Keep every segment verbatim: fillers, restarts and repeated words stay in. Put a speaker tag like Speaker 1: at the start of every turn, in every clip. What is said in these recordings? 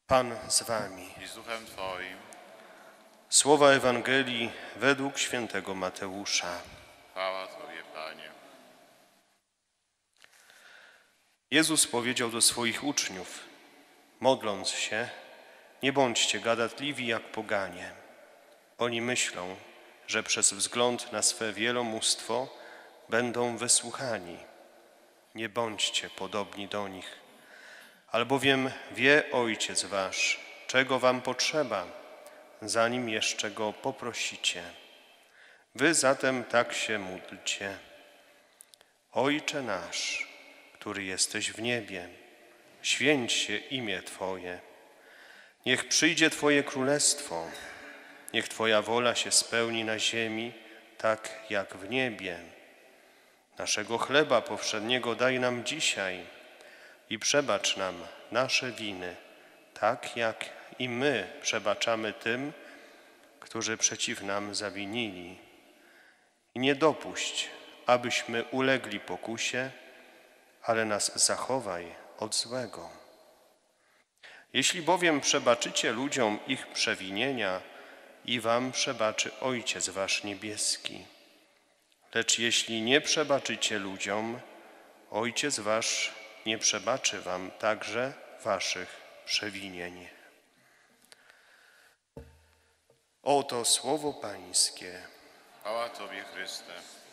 Speaker 1: Pan z wami.
Speaker 2: I z duchem Twoim.
Speaker 1: Słowa Ewangelii według świętego Mateusza.
Speaker 2: Chwała Tobie, Panie.
Speaker 1: Jezus powiedział do swoich uczniów, modląc się, nie bądźcie gadatliwi jak poganie. Oni myślą, że przez wzgląd na swe wielomóstwo będą wysłuchani. Nie bądźcie podobni do nich, albowiem wie Ojciec wasz, czego wam potrzeba, zanim jeszcze Go poprosicie. Wy zatem tak się módlcie. Ojcze nasz, który jesteś w niebie, święć się imię Twoje. Niech przyjdzie Twoje królestwo. Niech Twoja wola się spełni na ziemi, tak jak w niebie. Naszego chleba powszedniego daj nam dzisiaj i przebacz nam nasze winy, tak jak i my przebaczamy tym, którzy przeciw nam zawinili. I nie dopuść, abyśmy ulegli pokusie, ale nas zachowaj od złego. Jeśli bowiem przebaczycie ludziom ich przewinienia, i wam przebaczy Ojciec wasz niebieski. Lecz jeśli nie przebaczycie ludziom, Ojciec wasz nie przebaczy wam także waszych przewinień. Oto słowo Pańskie.
Speaker 2: Chwała Tobie, Chryste.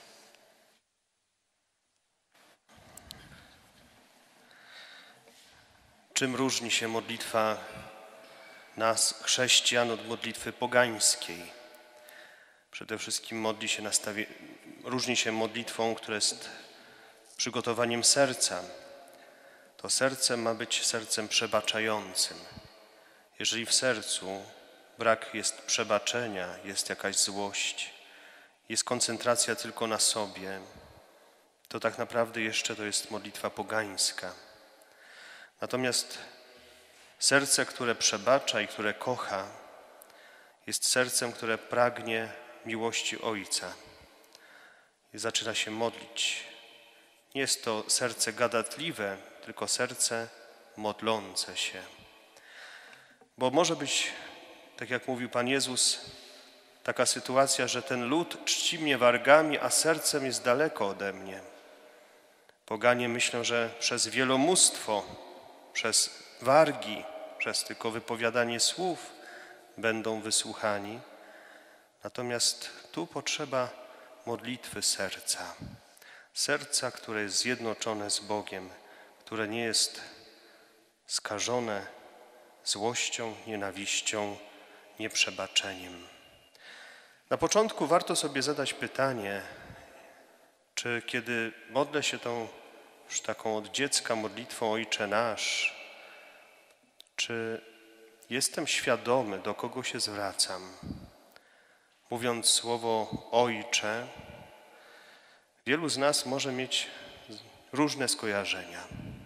Speaker 1: Czym różni się modlitwa nas, chrześcijan, od modlitwy pogańskiej? Przede wszystkim modli się nastawie... różni się modlitwą, która jest przygotowaniem serca. To serce ma być sercem przebaczającym. Jeżeli w sercu brak jest przebaczenia, jest jakaś złość, jest koncentracja tylko na sobie, to tak naprawdę jeszcze to jest modlitwa pogańska. Natomiast serce, które przebacza i które kocha, jest sercem, które pragnie miłości Ojca i zaczyna się modlić. Nie jest to serce gadatliwe, tylko serce modlące się. Bo może być, tak jak mówił Pan Jezus, taka sytuacja, że ten lud czci mnie wargami, a sercem jest daleko ode mnie. Poganie myślą, że przez wielomóstwo, przez wargi, przez tylko wypowiadanie słów będą wysłuchani. Natomiast tu potrzeba modlitwy serca. Serca, które jest zjednoczone z Bogiem, które nie jest skażone złością, nienawiścią, nieprzebaczeniem. Na początku warto sobie zadać pytanie, czy kiedy modlę się tą już taką od dziecka modlitwą Ojcze Nasz, czy jestem świadomy, do kogo się zwracam? Mówiąc słowo Ojcze, wielu z nas może mieć różne skojarzenia.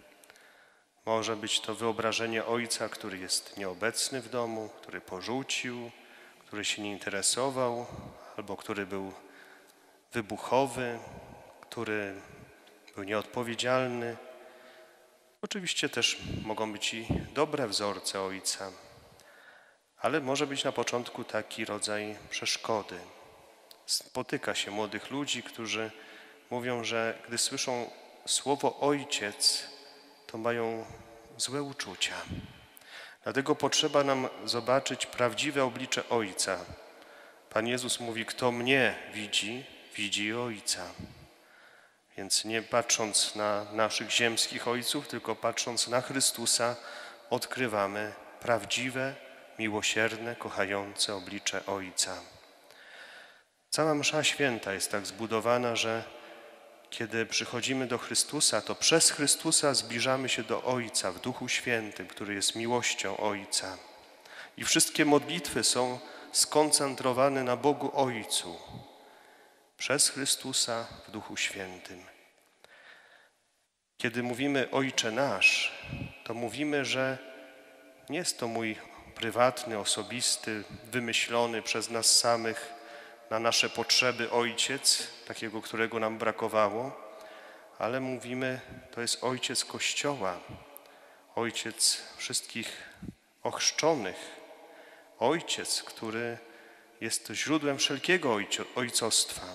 Speaker 1: Może być to wyobrażenie Ojca, który jest nieobecny w domu, który porzucił, który się nie interesował, albo który był wybuchowy, który był nieodpowiedzialny. Oczywiście też mogą być i dobre wzorce Ojca, ale może być na początku taki rodzaj przeszkody. Spotyka się młodych ludzi, którzy mówią, że gdy słyszą słowo Ojciec, to mają złe uczucia. Dlatego potrzeba nam zobaczyć prawdziwe oblicze Ojca. Pan Jezus mówi, kto mnie widzi, widzi Ojca. Więc nie patrząc na naszych ziemskich ojców, tylko patrząc na Chrystusa, odkrywamy prawdziwe, miłosierne, kochające oblicze Ojca. Cała msza święta jest tak zbudowana, że kiedy przychodzimy do Chrystusa, to przez Chrystusa zbliżamy się do Ojca w Duchu Świętym, który jest miłością Ojca. I wszystkie modlitwy są skoncentrowane na Bogu Ojcu przez Chrystusa w Duchu Świętym. Kiedy mówimy Ojcze Nasz, to mówimy, że nie jest to mój prywatny, osobisty, wymyślony przez nas samych na nasze potrzeby Ojciec, takiego, którego nam brakowało, ale mówimy, to jest Ojciec Kościoła, Ojciec wszystkich ochrzczonych, Ojciec, który jest źródłem wszelkiego ojcostwa.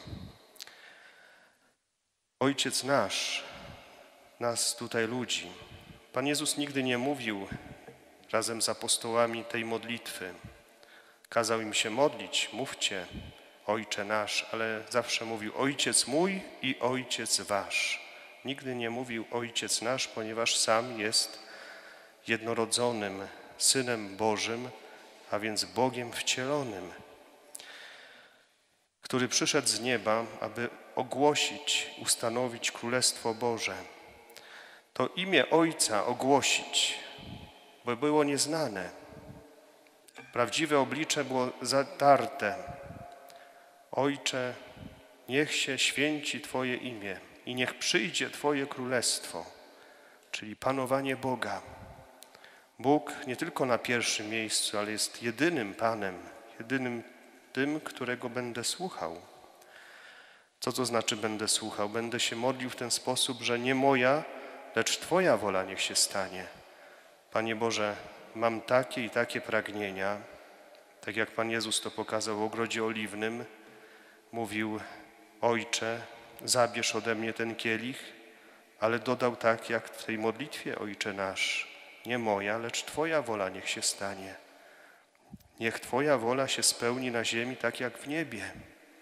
Speaker 1: Ojciec nasz, nas tutaj ludzi. Pan Jezus nigdy nie mówił razem z apostołami tej modlitwy. Kazał im się modlić, mówcie, Ojcze nasz, ale zawsze mówił Ojciec mój i Ojciec wasz. Nigdy nie mówił Ojciec nasz, ponieważ sam jest jednorodzonym Synem Bożym, a więc Bogiem wcielonym, który przyszedł z nieba, aby ogłosić, ustanowić Królestwo Boże. To imię Ojca ogłosić, bo było nieznane. Prawdziwe oblicze było zatarte. Ojcze, niech się święci Twoje imię i niech przyjdzie Twoje Królestwo, czyli panowanie Boga. Bóg nie tylko na pierwszym miejscu, ale jest jedynym Panem, jedynym tym, którego będę słuchał. Co to znaczy będę słuchał? Będę się modlił w ten sposób, że nie moja, lecz Twoja wola niech się stanie. Panie Boże, mam takie i takie pragnienia, tak jak Pan Jezus to pokazał w Ogrodzie Oliwnym, mówił, Ojcze, zabierz ode mnie ten kielich, ale dodał tak jak w tej modlitwie, Ojcze nasz, nie moja, lecz Twoja wola niech się stanie. Niech Twoja wola się spełni na ziemi tak jak w niebie.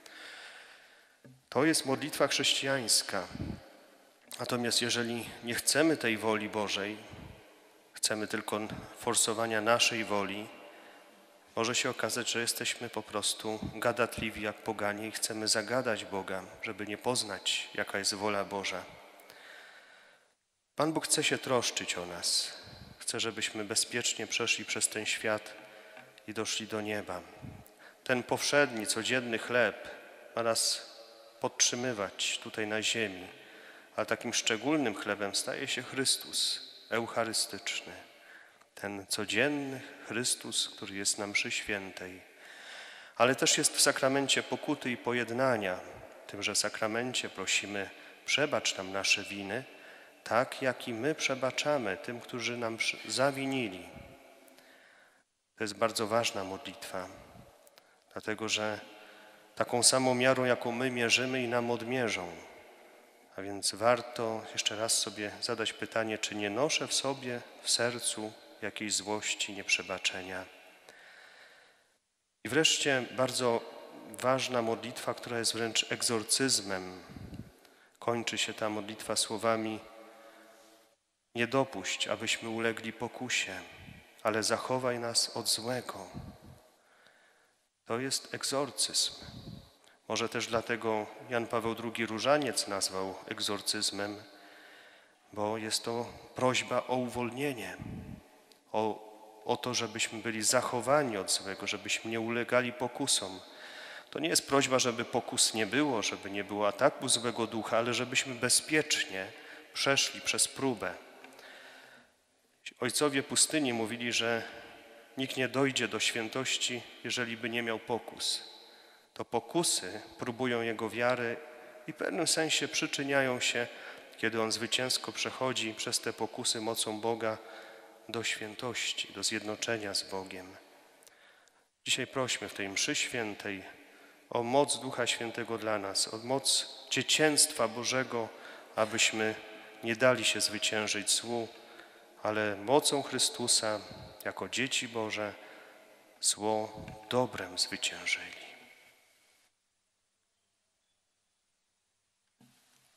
Speaker 1: To jest modlitwa chrześcijańska. Natomiast jeżeli nie chcemy tej woli Bożej, chcemy tylko forsowania naszej woli, może się okazać, że jesteśmy po prostu gadatliwi jak poganie i chcemy zagadać Boga, żeby nie poznać, jaka jest wola Boża. Pan Bóg chce się troszczyć o nas. Chce, żebyśmy bezpiecznie przeszli przez ten świat i doszli do nieba. Ten powszedni, codzienny chleb ma nas podtrzymywać tutaj na ziemi, ale takim szczególnym chlebem staje się Chrystus eucharystyczny. Ten codzienny Chrystus, który jest na mszy świętej, ale też jest w sakramencie pokuty i pojednania. W tymże sakramencie prosimy, przebacz nam nasze winy, tak jak i my przebaczamy tym, którzy nam zawinili. To jest bardzo ważna modlitwa, dlatego że taką samą miarą, jaką my mierzymy, i nam odmierzą. A więc warto jeszcze raz sobie zadać pytanie, czy nie noszę w sobie, w sercu jakiejś złości, nieprzebaczenia. I wreszcie bardzo ważna modlitwa, która jest wręcz egzorcyzmem. Kończy się ta modlitwa słowami: nie dopuść, abyśmy ulegli pokusie, ale zachowaj nas od złego. To jest egzorcyzm. Może też dlatego Jan Paweł drugi Różaniec nazwał egzorcyzmem, bo jest to prośba o uwolnienie, o, o to, żebyśmy byli zachowani od złego, żebyśmy nie ulegali pokusom. To nie jest prośba, żeby pokus nie było, żeby nie było ataku złego ducha, ale żebyśmy bezpiecznie przeszli przez próbę. Ojcowie pustyni mówili, że nikt nie dojdzie do świętości, jeżeli by nie miał pokus. To pokusy próbują jego wiary i w pewnym sensie przyczyniają się, kiedy on zwycięsko przechodzi przez te pokusy mocą Boga do świętości, do zjednoczenia z Bogiem. Dzisiaj prośmy w tej mszy świętej o moc Ducha Świętego dla nas, o moc dziecięctwa Bożego, abyśmy nie dali się zwyciężyć złu, ale mocą Chrystusa, jako dzieci Boże, zło dobrem zwyciężyli.